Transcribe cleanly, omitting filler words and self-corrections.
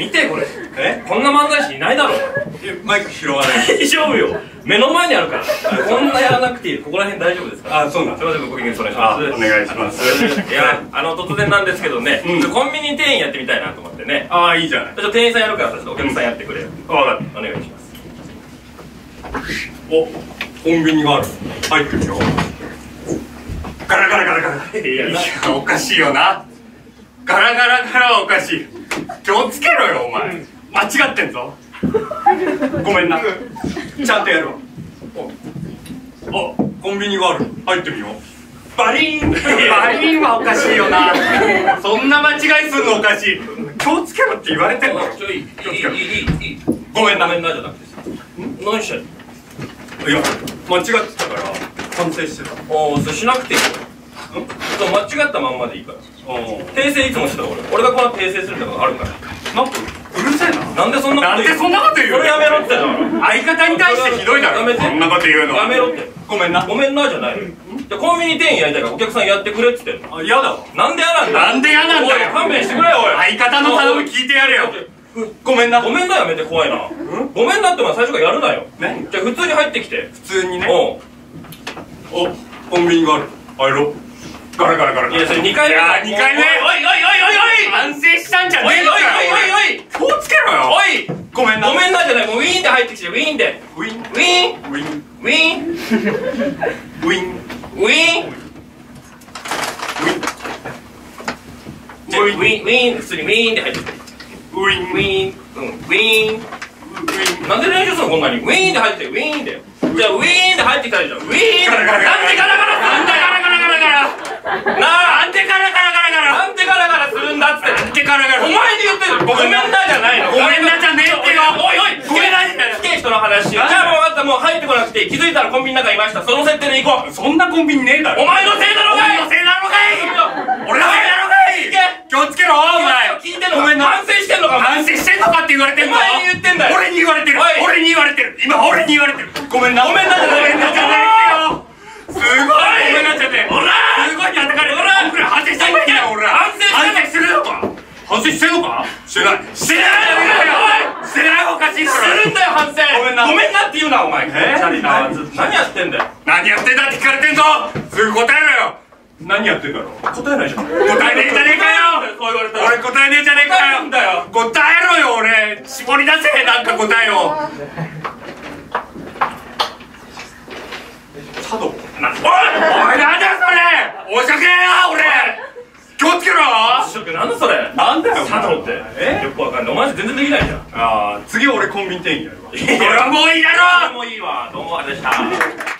見てこれ。こんな漫才師いないだろ。 マイク拾わない。 大丈夫よ。目の前にあるから。こんなやらなくていい。ここら辺大丈夫ですか。 あ、そうなんすみません、ご機嫌お願いします。 お願いします。 いや、突然なんですけどね、コンビニ店員やってみたいなと思ってね。 ああ、いいじゃない。 ちょっと店員さんやるからさ、お客さんやってくれよ。 分かった。 お願いします。 お、コンビニがある。入ってるよ。ガラガラガラガラ。いや、おかしいよな。ガラガラガラはおかしい。気をつけろよ、お前。間違ってんぞ。ごめんな。ちゃんとやるわ。お、コンビニがある。入ってみよう。バリーン。バリーンはおかしいよな。そんな間違いするのおかしい。気をつけろって言われてんの。 いい。 ごめんな。 ごめんなじゃなくてさ。何してんの。 いや、間違ってたから反省してた。 おお、それしなくていいよ。間違ったまんまでいいから。訂正いつもしてた俺がこう訂正するってことがあるから。 なんかうるせえな。 なんでそんなこと言うの。 そんなこと言うの。 それやめろってだろ。 相方に対してひどいだろ。 やめて。 そんなこと言うの。 やめろって。 ごめんな。 ごめんなじゃないの。じゃコンビニ店員やりたいからお客さんやってくれっつってんの。 あ、嫌だわ。 なんで嫌なんだ。 なんで嫌なんだよ。 勘弁してくれよおい。 相方の頼み聞いてやれよ。ごめんな。 ごめんなやめて怖いな。ごめんなってお前最初からやるなよ。 ね。 じゃあ普通に入ってきて。 普通にね。 お、 コンビニがある。入ろう。ガラガラガラ。 いやそれ2回目。 いや2回目。 おい。 反省したんじゃねえのかよ。 おい。 気をつけろよ。 おい。 ごめんな。 ごめんなじゃない。もうウィーンで入ってきてウィーンで。 ウィン。 ウィーン。 ウィン。 ウィーン。 ウィン。 ウィーン。ウィーン。普通にウィーンで入ってきて。 ウィン。 ウィーン。ウィーン。なんで練習するのこんなに。ウィーンで入ってきてウィーンで。じゃあウィーンで入ってきたらいいじゃん。ウィーンで。なんでガラガラなあ、なんでガラガラするんだっつって。 なんでガラガラ。 お前に言ってる。ごめんなじゃないの。 ごめんなじゃねえってよ。 おい。ごめんなじゃない。聞け人の話。じゃあもう分かった。もう入ってこなくて気づいたらコンビニの中いました。その設定で行こう。 そんなコンビニねえだろ。 お前のせいだろうがい。 俺のせいだろうがい。俺のせいだろうがい。気をつけろお前。 聞いてんのか。反省してんのか。 反省してんのかって言われてんの。 お前に言ってんだよ。 俺に言われてる。俺に言われてる。今俺に言われてる。ごめんな。 ごめんなじゃない。 すごい。ごめんなっちゃって。すごい叩かれる。僕ら反省したいんだよ。俺ら反省してるのか。反省してんのか。してない。してないおかしいだろ。 するんだよ反省。 ごめんな。 ごめんなって言うなお前。何やってんだよ。 何やってんだって聞かれてんぞ。すぐ答えろよ。何やってんだろう。 答えないじゃん。 答えねえじゃねえかよ。 そう言われたら俺答えねえじゃねえかよ。 んだよ。 答えろよ俺。絞り出せなんか答えを。茶道。おいなんだよそれ。おしゃけや俺。気をつけろ。 なんだそれ。 なんだよ茶道って。よくわかんない。お前全然できないじゃん。 ああ次俺コンビニ店員やるわ。 それはもういいだろ。もういいわ。どうもあれでした。